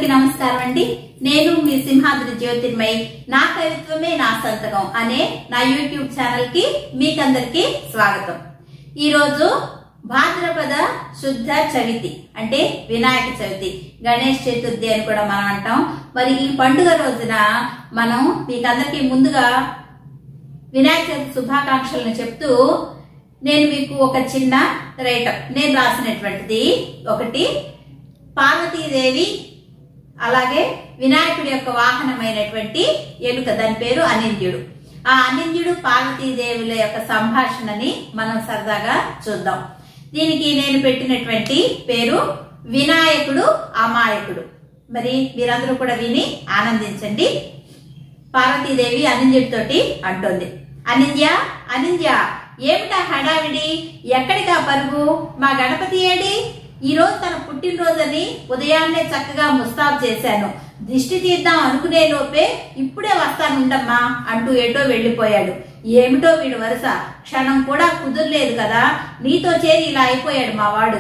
అందరికీ నమస్కారం అండి. నేను మీ సింహాద్రి జ్యోతిర్మయి నా కవిత్వమే నా సంతకం అనే నా యూట్యూబ్ ఛానల్ కి మీకందరికీ స్వాగతం. ఈ రోజు భాద్రపద శుద్ధ చవితి అంటే వినాయక చవితి, గణేష్ చతుర్థి అని కూడా మనం అంటాం. మరి ఈ పండుగ రోజున మనం మీకందరికీ ముందుగా వినాయక చవితి శుభాకాంక్షలను చెప్తూ నేను మీకు ఒక చిన్న రైటర్ నేను రాసినటువంటిది ఒకటి. పార్వతీదేవి అలాగే వినాయకుడి యొక్క వాహనమైనటువంటి ఎలుక, దాని పేరు అనింద్యుడు. ఆ అనింద్యుడు పార్వతీదేవుల యొక్క సంభాషణని మనం సరదాగా చూద్దాం. దీనికి నేను పెట్టినటువంటి పేరు వినాయకుడు అమాయకుడు. మరి మీరందరూ కూడా విని ఆనందించండి. పార్వతీదేవి అనింద్యుడితోటి అంటోంది, అనింద్య అనింద్య, ఏమిటా హడావిడి, ఎక్కడికా పరుగు, మా గణపతి ఏడి? ఈ రోజు తన పుట్టినరోజని ఉదయాన్నే చక్కగా ముస్తాబు చేశాను. దిష్టి తీద్దాం అనుకునే లోపే ఇప్పుడే వస్తానుండమ్మా అంటూ ఏటో వెళ్లిపోయాడు. ఏమిటో వీడు వరుస, క్షణం కూడా కుదుర్లేదు కదా, నీతో చేరి ఇలా అయిపోయాడు మా వాడు.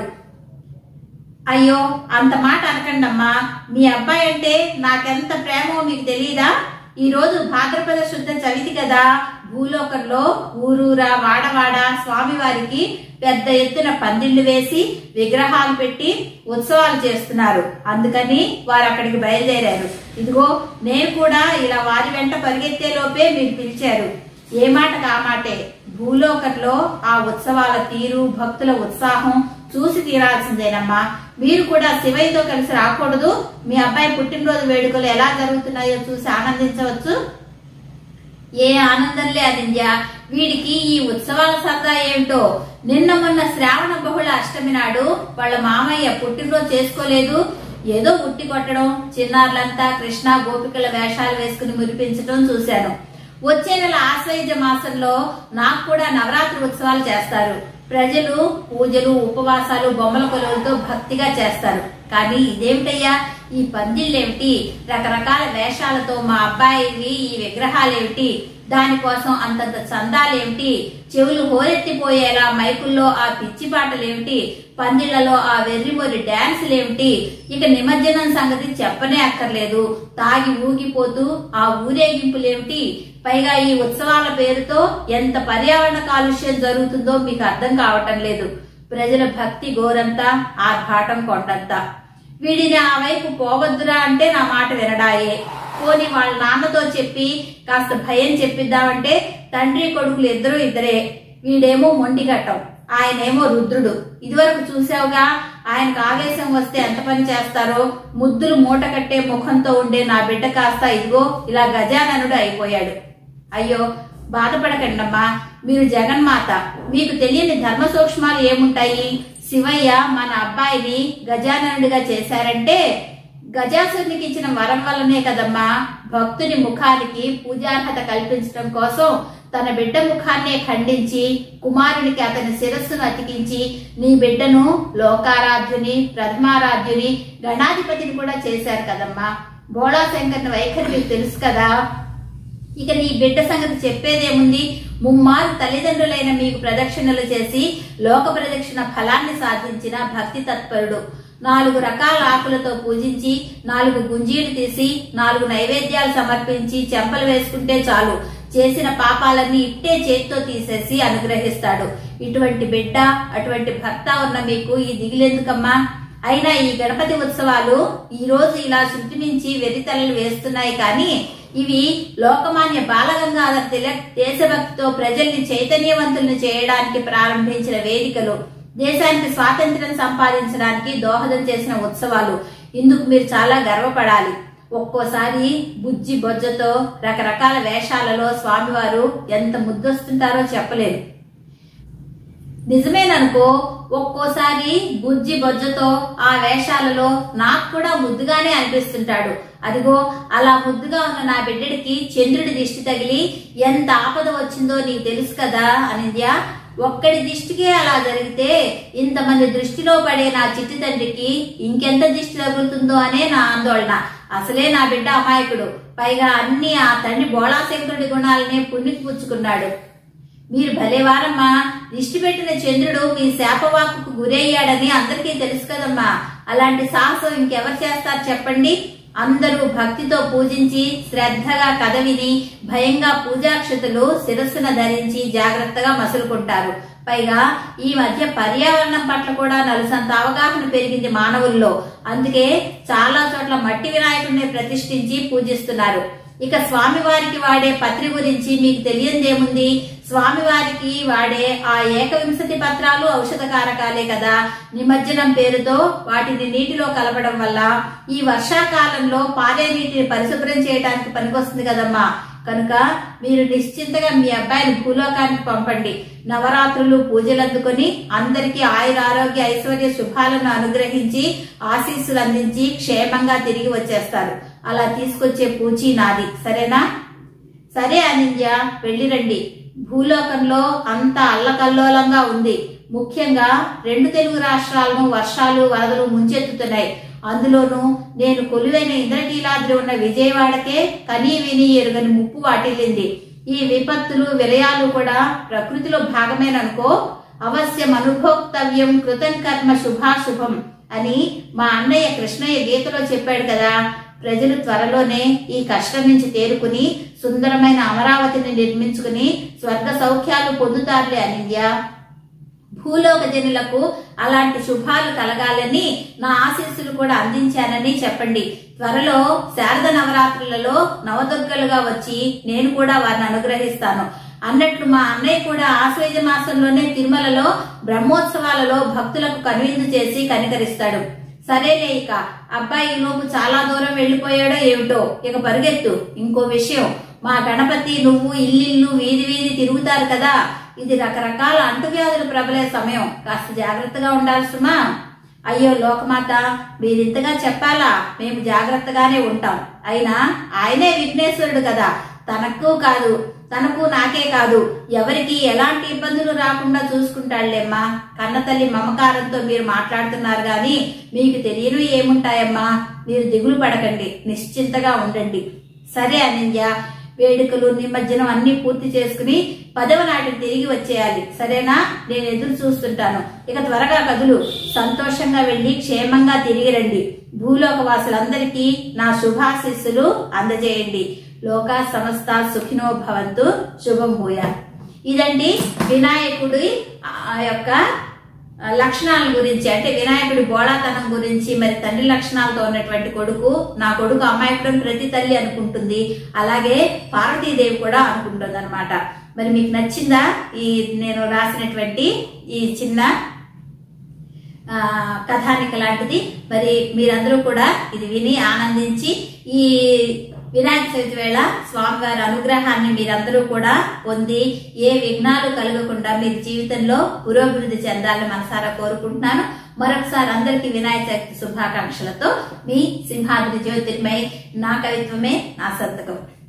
అయ్యో అంత మాట అనకండమ్మా, మీ అబ్బాయి అంటే నాకెంత ప్రేమో మీకు తెలీదా? ఈ రోజు భాద్రపద శుద్ధ చవితి కదా, భూలోకంలో ఊరూరా వాడవాడ స్వామివారికి పెద్ద ఎత్తున పందిళ్లు వేసి విగ్రహాలు పెట్టి ఉత్సవాలు చేస్తున్నారు. అందుకని వారు అక్కడికి బయలుదేరారు. ఇదిగో నేను కూడా ఇలా వారి వెంట పరిగెత్తే లోపే మీరు పిలిచారు. ఏ మాటకు ఆ మాటే. భూలోకంలో ఆ ఉత్సవాల తీరు, భక్తుల ఉత్సాహం చూసి తీరాల్సిందేనమ్మా. మీరు కూడా శివయ్యతో కలిసి రాకూడదు? మీ అబ్బాయి పుట్టినరోజు వేడుకలు ఎలా జరుగుతున్నాయో చూసి ఆనందించవచ్చు. ఏ ఆనందంలే అనింద్య, వీడికి ఈ ఉత్సవాల సరదా ఏమిటో. నిన్న మొన్న శ్రావణ బహుళ అష్టమి నాడు వాళ్ళ మామయ్య పుట్టినరోజు చేసుకోలేదు. ఏదో ఉట్టి కొట్టడం, చిన్నారులంతా కృష్ణ గోపికల వేషాలు వేసుకుని మురిపించడం చూశాను. వచ్చే నెల ఆశ్వయుజ మాసంలో నాకు కూడా నవరాత్రి ఉత్సవాలు చేస్తారు. ప్రజలు పూజలు, ఉపవాసాలు, బొమ్మల కొలువులతో భక్తిగా చేస్తారు. కానీ ఇదేమిటయ్యా, ఈ పందిళ్ళేమిటి, రకరకాల వేషాలతో మా అబ్బాయివి ఈ విగ్రహాలేమిటి, దానికోసం అంతంత చందాలేమిటి, చెవులు హోరెత్తిపోయేలా మైకుల్లో ఆ పిచ్చి పాటలేమిటి, పందిళ్లలో ఆ వెర్రిమొర్రి డాన్సులేమిటి, ఇక నిమజ్జనం సంగతి చెప్పనే అక్కర్లేదు. తాగి ఊగిపోతూ ఆ ఊరేగింపులేమిటి, పైగా ఈ ఉత్సవాల పేరుతో ఎంత పర్యావరణ కాలుష్యం జరుగుతుందో మీకు అర్థం కావటం లేదు. ప్రజల భక్తి గోరంతా, ఆర్భాటం కొండంతా. వీడిని ఆ వైపు పోవద్దురా అంటే నా మాట వినడాయే. పోని వాళ్ళ నాన్నతో చెప్పి కాస్త భయం చెప్పిద్దామంటే తండ్రి కొడుకులు ఇద్దరు ఇద్దరే. వీడేమో మొండిగట్టం, ఆయనేమో రుద్రుడు. ఇదివరకు చూసావుగా, ఆయనకు ఆవేశం వస్తే ఎంత పని చేస్తారో. ముద్దులు మూట కట్టే ముఖంతో ఉండే నా బిడ్డ కాస్త ఇదిగో ఇలా గజాననుడు అయిపోయాడు. అయ్యో బాధపడకండమ్మా, మీరు జగన్మాత, మీకు తెలియని ధర్మ సూక్ష్మాలు ఏముంటాయి. శివయ్య మన అబ్బాయిని గజాననుడిగా చేశారంటే గజాసురునికి ఇచ్చిన వరం వల్లనే కదమ్మా. భక్తుని ముఖానికి పూజార్హత కల్పించడం కోసం తన బిడ్డ ముఖాన్నే ఖండించి కుమారునికి అతని శిరస్సును అతికించి నీ బిడ్డను లోకారాధ్యుని, ప్రథమారాధ్యుని, గణాధిపతిని కూడా చేశారు కదమ్మా. బోళా శంకర్ని వైఖరి మీకు తెలుసు కదా. ఇక నీ బిడ్డ సంగతి చెప్పేదేముంది. ముమ్మారు తల్లిదండ్రులైన మీకు ప్రదక్షిణలు చేసి లోక ప్రదక్షిణ ఫలాన్ని సాధించిన భక్తి తత్పరుడు. 4 రకాల ఆకులతో పూజించి 4 గుంజీలు తీసి 4 నైవేద్యాలు సమర్పించి చెంపలు వేసుకుంటే చాలు, చేసిన పాపాలన్నీ ఇట్టే చేతితో తీసేసి అనుగ్రహిస్తాడు. ఇటువంటి బిడ్డ, అటువంటి భర్త ఉన్న మీకు ఈ దిగులెందుకమ్మా? అయినా ఈ గణపతి ఉత్సవాలు ఈ రోజు ఇలా శృతి మించి వెర్రితలలు వేస్తున్నాయి. కానీ ఇవి లోకమాన్య బాలగంగాధర తిలక్ దేశభక్తితో ప్రజల్ని చైతన్యవంతులను చేయడానికి ప్రారంభించిన వేదికలు, దేశానికి స్వాతంత్ర్యం సంపాదించడానికి దోహదం చేసిన ఉత్సవాలు. ఇందుకు మీరు చాలా గర్వపడాలి. ఒక్కోసారి బుజ్జి బొజ్జతో రకరకాల వేషాలలో స్వామివారు ఎంత ముద్దొస్తుంటారో చెప్పలేరు. నిజమేననుకో, ఒక్కోసారి బుజ్జి బొజ్జతో ఆ వేషాలలో నాకు కూడా ముద్దుగానే అనిపిస్తుంటాడు. అదిగో అలా ముద్దుగా ఉన్న నా బిడ్డడికి చంద్రుడి దిష్టి తగిలి ఎంత ఆపద వచ్చిందో నీకు తెలుసు కదా అనింద్య. ఒక్కడి దిష్టికే అలా జరిగితే ఇంతమంది దృష్టిలో పడే నా చిట్టి తండ్రికి ఇంకెంత దిష్టి తగులుతుందో అనే నా ఆందోళన. అసలే నా బిడ్డ అమాయకుడు, పైగా అన్ని ఆ తండ్రి బోళాశంకరుడి గుణాలనే పుణ్యకి పుచ్చుకున్నాడు. మీరు భలేవారమ్మా, దిష్టి పెట్టిన చంద్రుడు మీ శాపవాకుకు గురయ్యాడని అందరికీ తెలుసు కదమ్మా. అలాంటి సాహసం ఇంకెవరు చేస్తారు చెప్పండి? అందరూ భక్తితో పూజించి శ్రద్ధగా కథ విని భయంగా పూజాక్షతలు శిరస్సున ధరించి జాగ్రత్తగా మసులుకుంటారు. పైగా ఈ మధ్య పర్యావరణం పట్ల కూడా నలుసంత అవగాహన పెరిగింది మానవుల్లో. అందుకే చాలా చోట్ల మట్టి వినాయకుడిని ప్రతిష్ఠించి పూజిస్తున్నారు. ఇక స్వామివారికి వాడే పత్రి గురించి మీకు తెలియదేముంది? స్వామివారికి వాడే ఆ ఏకవింశతి పత్రాలు ఔషధకారకాలే కదా. నిమజ్జనం పేరుతో వాటిని నీటిలో కలపడం వల్ల ఈ వర్షాకాలంలో పారే నీటిని పరిశుభ్రం చేయడానికి పనికొస్తుంది కదమ్మా. కనుక మీరు నిశ్చింతగా మీ అబ్బాయిని భూలోకానికి పంపండి. నవరాత్రులు పూజలు అందుకొని అందరికీ ఆయుర ఆరోగ్య ఐశ్వర్య శుభాలను అనుగ్రహించి ఆశీస్సులు అందించి క్షేమంగా తిరిగి వచ్చేస్తారు. అలా తీసుకొచ్చే పూచి నాది, సరేనా? సరే అనింద్య, వెళ్ళిరండి. భూలోకంలో అంత అల్లకల్లోలంగా ఉంది. ముఖ్యంగా 2 తెలుగు రాష్ట్రాలను వర్షాలు వరదలు ముంచెత్తుతున్నాయి. అందులోనూ నేను కొలువైన ఇంద్రకీలాద్రి ఉన్న విజయవాడకే కనీ విని ఎరుగని ముప్పు వాటిల్లింది. ఈ విపత్తులు విలయాలు కూడా ప్రకృతిలో భాగమేననుకో. అవశ్యం అనుభోక్తవ్యం కృతం కర్మ శుభాశుభం అని మా అన్నయ్య కృష్ణయ్య గీతలో చెప్పాడు కదా. ప్రజలు త్వరలోనే ఈ కష్టం నుంచి తేరుకుని సుందరమైన అమరావతిని నిర్మించుకుని స్వర్గ సౌఖ్యాలు పొందుతారులే అనింద్య. భూలోక జనులకు అలాంటి శుభాలు కలగాలని నా ఆశీస్సులు కూడా అందించానని చెప్పండి. త్వరలో శారద నవరాత్రులలో నవదుర్గలుగా వచ్చి నేను కూడా వారిని అనుగ్రహిస్తాను. అన్నట్లు మా అన్నయ్య కూడా ఆశ్వేజ మాసంలోనే తిరుమలలో బ్రహ్మోత్సవాలలో భక్తులకు కనువిందు చేసి కనికరిస్తాడు. సరేలే, ఇక అబ్బాయి లోపు చాలా దూరం వెళ్లిపోయాడో ఏమిటో. ఇక పరుగెత్తు. ఇంకో విషయం, మా గణపతి నువ్వు ఇల్లు వీధి వీధి తిరుగుతారు కదా. ఇది రకరకాల అంటువ్యాధులు ప్రబలే సమయం. కాస్త జాగ్రత్తగా ఉండాలి సుమా. అయ్యో లోకమాత, మీరింతగా చెప్పాలా? మేము జాగ్రత్తగానే ఉంటాం. అయినా ఆయనే విఘ్నేశ్వరుడు కదా. తనకు నాకే కాదు ఎవరికి ఎలాంటి ఇబ్బందులు రాకుండా చూసుకుంటాడులేమ్మా. కన్నతల్లి మమకారంతో మీరు మాట్లాడుతున్నారు గాని మీకు తెలియనివి ఏముంటాయమ్మా. మీరు దిగులు పడకండి, నిశ్చింతగా ఉండండి. సరే అనింద్య, వేడుకలు నిమజ్జనం అన్ని పూర్తి చేసుకుని 10వ నాటికి తిరిగి వచ్చేయాలి, సరేనా? నేను ఎదురు చూస్తుంటాను. ఇక త్వరగా కదులు. సంతోషంగా వెళ్లి క్షేమంగా తిరిగి రండి. భూలోక వాసులందరికీ నా శుభాశీస్సులు అందజేయండి. లోకా సమస్త సుఖినో భవంతు. శుభం భూయా. ఇదండి వినాయకుడి యొక్క లక్షణాల గురించి, అంటే వినాయకుడి బోళాతనం గురించి. మరి తండ్రి లక్షణాలతో ఉన్నటువంటి కొడుకు, నా కొడుకు అమాయకుడు ప్రతి తల్లి అనుకుంటుంది, అలాగే పార్వతీదేవి కూడా అనుకుంటుంది అనమాట. మరి మీకు నచ్చిందా ఈ నేను రాసినటువంటి ఈ చిన్న కథానిక లాంటిది? మరి మీరందరూ కూడా ఇది విని ఆనందించి ఈ వినాయక చవితి వేళ స్వామివారి అనుగ్రహాన్ని మీరందరూ కూడా పొంది ఏ విఘ్నాలు కలగకుండా మీరు జీవితంలో పురోభివృద్ధి చెందాలని మనసారా కోరుకుంటున్నాను. మరొకసారి అందరికీ వినాయక చవితి శుభాకాంక్షలతో మీ సింహాద్రి జ్యోతిర్మయి. నా కవిత్వమే నా సంతకం.